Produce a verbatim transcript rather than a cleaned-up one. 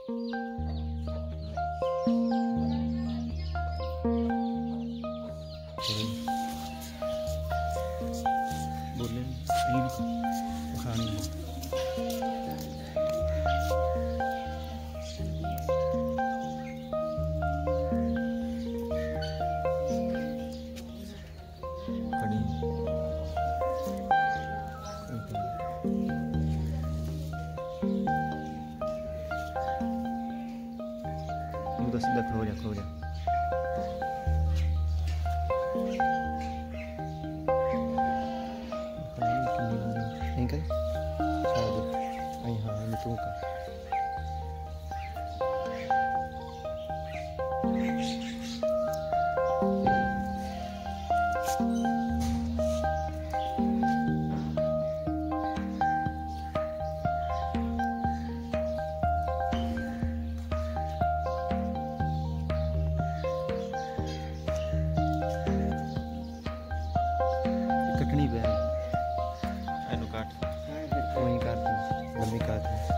बोले खानी उधर सीधा खो जा खो जा Engkau, saya ayah ini tunggu. Katni पे है, काट वहीं काट लंबी काट